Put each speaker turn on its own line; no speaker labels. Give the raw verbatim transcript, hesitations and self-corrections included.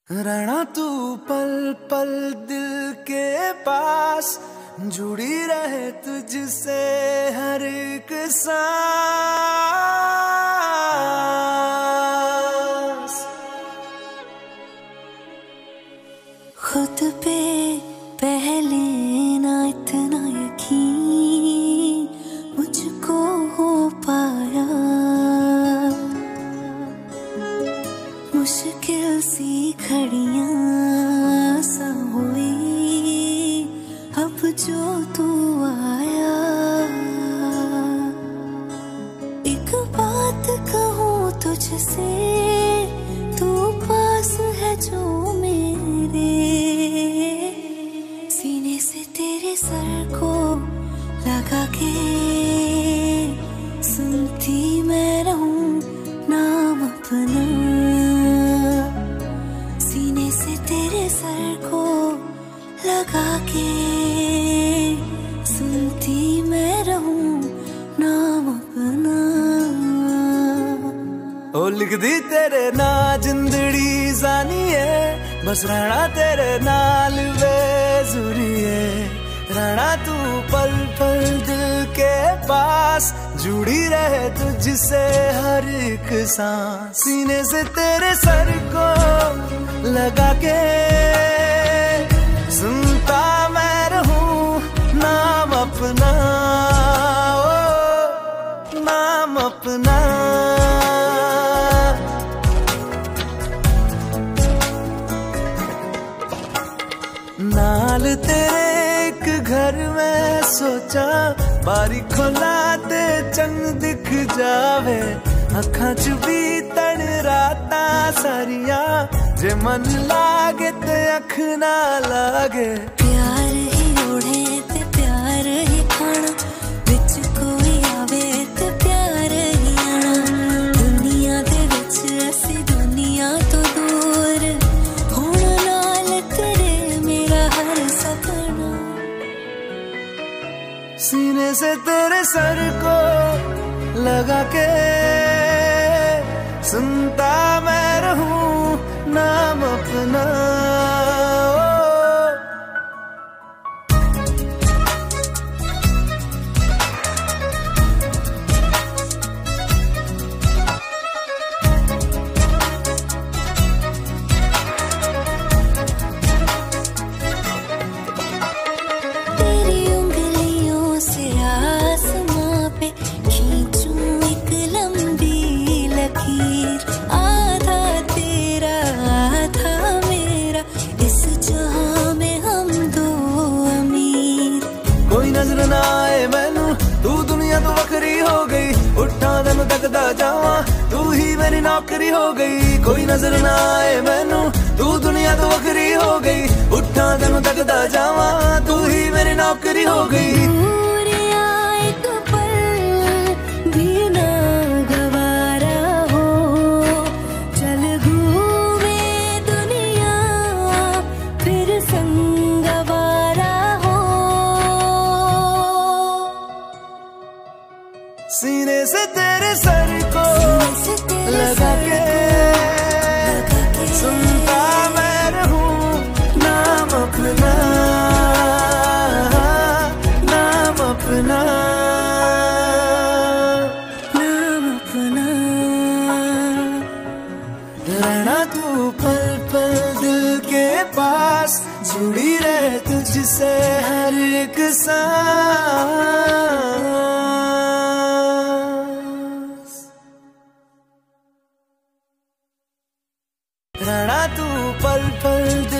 रहना तू पल पल दिल के पास, जुड़ी रहे तुझसे हर एक सांस।
खुद पे पहले ना इतना यकीन मुझको हो पाया, मुश्किल सी घड़ियां सा हुई अब जो तू आया। एक बात कहूँ तुझसे, तू पास है जो मेरे, सीने से तेरे सर को लगा के सुनती मैं रहूं नाम अपना। सीने से तेरे सर को लगा के सुनती मैं रहूं नाम अपना।
ओ लिख दी तेरे ना जिंदड़ी जानी है, बस रहना तेरे नाल बेजुरी है। रहना तू पल पल दिल के पास, जुड़ी रहे तुझसे हर एक सांस। सीने से तेरे सर को लगा के सुनता मैं रहूं नाम अपना, ओ नाम अपना। नाल तेरे एक घर में सोचा, बारी खोला ते चंग दिख जावे। अखां च भी तन राता सारिया, जे मन लागे ते अख ना लागे।
प्यार ही ओढ़े ते प्यार ही खाना, विच कोई आवे ते प्यार ही आना। दुनिया दे विच असी दुनिया तो दूर, होना नाल तेरे मेरा हर सपना।
सीने से तेरे सर को लगा के सुनता मैं रहूं नाम अपना।
तेरी उंगलियों से आसमां पे खींचूं एक लंबी लकीर। आधा तेरा आधा मेरा, इस जहां में हम दो अमीर।
कोई नजर ना आए मैनू, तू दुनिया तो वखरी हो गई। उठा दिन तकदा जावा, तू ही मेरी नौकरी हो गई। कोई नजर ना आए मैनू, तू दुनिया तो वखरी हो गई। उठा दिन तकदा जावा, तू ही मेरी नौकरी हो गई।
दूरिया एक पल भी ना गवारा हो, चल घूमे दुनिया फिर संगवारा हो।
सीने से तेरे सर को लगा के सुनता मैं रहूं नाम अपना, नाम अपना,
नाम अपना।
रहना तू पल पल दिल के पास, जुड़ी रहे तुझसे हर एक सांस। रहना तू